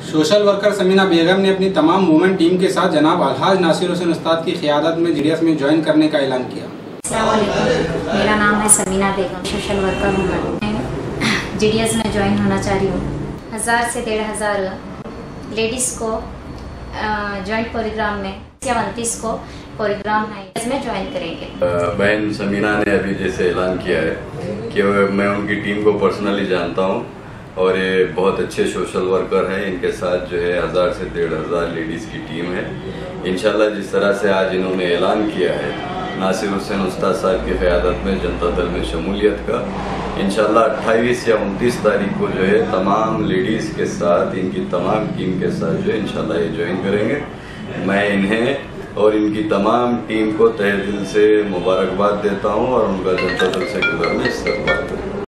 Social worker Samina बेगम ने अपनी तमाम वुमेन टीम के साथ जनाब अलहाज नासिर हुसैन उस्ताद की क़ियादत में GDS में ज्वाइन करने का ऐलान किया। मेरा नाम है समीना बेगम, सोशल वर्कर हूँ। मैं GDS में ज्वाइन होना चाह रही हूँ। 1000 से 1500 लेडीज़ को ज्वाइंट प्रोग्राम में 29 को प्रोग्राम है इसमें ज्वाइन करेंगे। बहन समीना ने अभी जैसे ऐलान किया है कि मैं उनकी टीम को पर्सनली जानता हूं और ये बहुत अच्छे सोशल वर्कर हैं। इनके साथ जो है 1000 से 1500 लेडीज़ की टीम है। इंशाल्लाह जिस तरह से आज इन्होंने ऐलान किया है नासिर हुसैन उस्ताद साहब की क़यादत में जनता दल में शमूलियत का, इंशाल्लाह 28 या 29 तारीख को जो है तमाम लेडीज़ के साथ इनकी तमाम टीम के साथ जो है इंशाल्लाह ये ज्वाइन करेंगे। मैं इन्हें और इनकी तमाम टीम को तहे दिल से मुबारकबाद देता हूँ और उनका जनता दल से गुज़र में इस्तेक़बाल करता हूँ।